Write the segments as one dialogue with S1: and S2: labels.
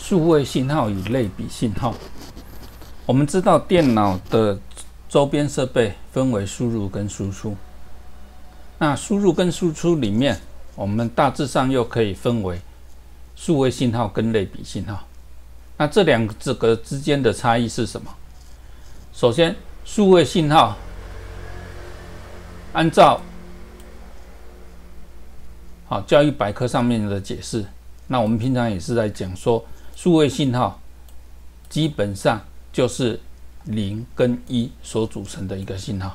S1: 数位信号与类比信号。我们知道电脑的周边设备分为输入跟输出。那输入跟输出里面，我们大致上又可以分为数位信号跟类比信号。那这两个之间的差异是什么？首先，数位信号按照教育百科上面的解释，那我们平常也是在讲说，数位信号基本上就是0跟1所组成的一个信号。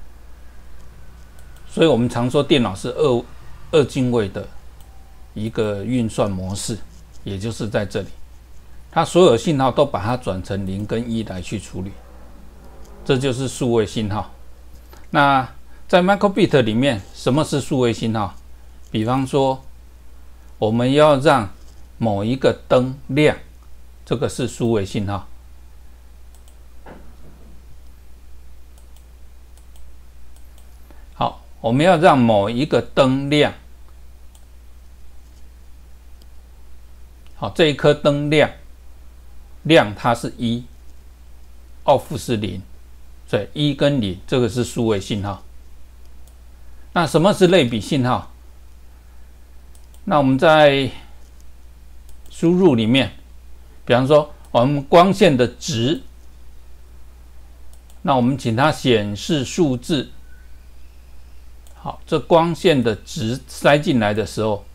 S1: 所以我们常说电脑是二进位的一个运算模式，也就是在这里，它所有信号都把它转成0跟1来去处理，这就是数位信号。那在 microbit 里面，什么是数位信号？比方说，我们要让某一个灯亮，这个是数位信号。好，我们要让某一个灯亮，好，这一颗灯亮它是1 ，off 是0，所以1跟0这个是数位信号。那什么是类比信号？那我们在输入里面，比方说我们光线的值，那我们请它显示数字。好，这光线的值塞进来的时候，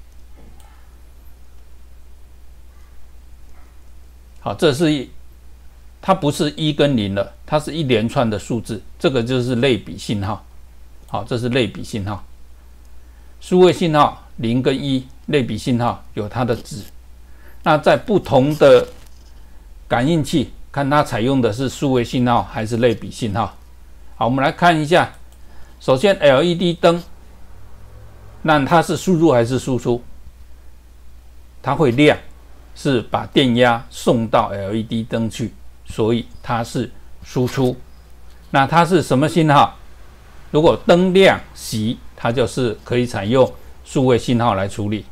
S1: 好，它不是1跟0了，它是一连串的数字，这个就是类比信号。好，这是类比信号。数位信号0跟1，类比信号有它的值。那在不同的感应器，看它采用的是数位信号还是类比信号。好，我们来看一下。首先 LED 灯，那它是输入还是输出？它会亮，是把电压送到 LED 灯去，所以它是输出。那它是什么信号？如果灯亮熄，它就是可以采用数位信号来处理。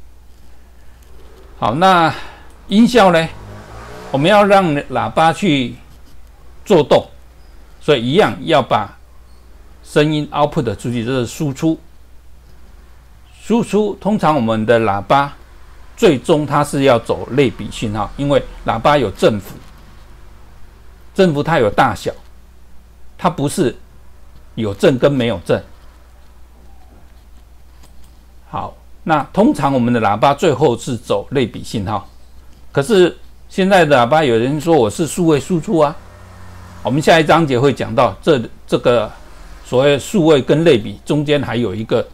S1: 好，那音效呢？我们要让喇叭去做动，所以一样要把声音 output 出去，这是输出。输出通常我们的喇叭最终它是要走类比信号，因为喇叭有振幅，振幅它有大小，它不是有振跟没有振。好，那通常我们的喇叭最后是走类比信号，可是现在的喇叭有人说我是数位输出啊。我们下一章节会讲到这个所谓数位跟类比中间还有一个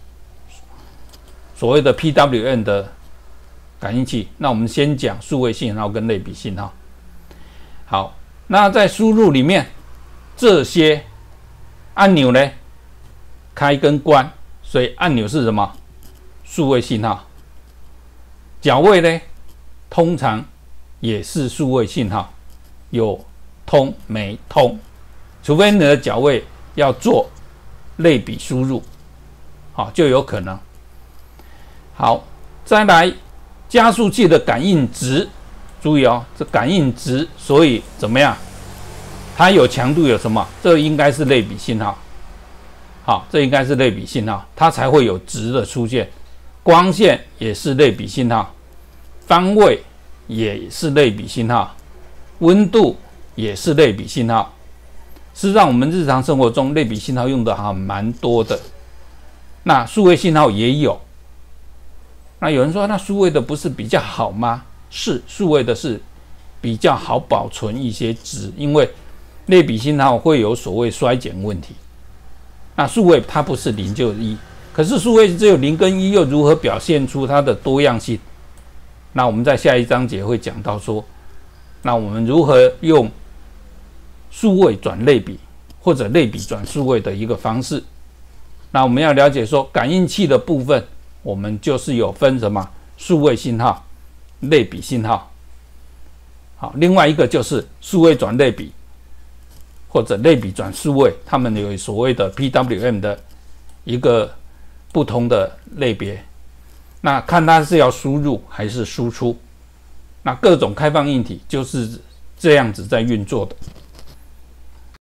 S1: 所谓的 PWM 的感应器。那我们先讲数位信号跟类比信号。好，那在输入里面，这些按钮呢，开跟关，所以按钮是什么？数位信号。脚位呢，通常也是数位信号，有通没通，除非你的脚位要做类比输入，好，就有可能。好，再来加速器的感应值，注意哦，这感应值，所以怎么样？它有强度有什么？这应该是类比信号。好，这应该是类比信号，它才会有值的出现。光线也是类比信号，方位也是类比信号，温度也是类比信号。事实上，我们日常生活中类比信号用的还蛮多的。那数位信号也有。那有人说，那数位的不是比较好吗？是，数位的是比较好保存一些值，因为类比信号会有所谓衰减问题。那数位它不是0就是1，可是数位只有0跟1，又如何表现出它的多样性？那我们在下一章节会讲到说，那我们如何用数位转类比，或者类比转数位的一个方式。那我们要了解说，感应器的部分，我们就是有分什么数位信号、类比信号。好，另外一个就是数位转类比，或者类比转数位，它们有所谓的 PWM 的一个不同的类别。那看它是要输入还是输出。 那各种开放硬体就是这样子在运作的。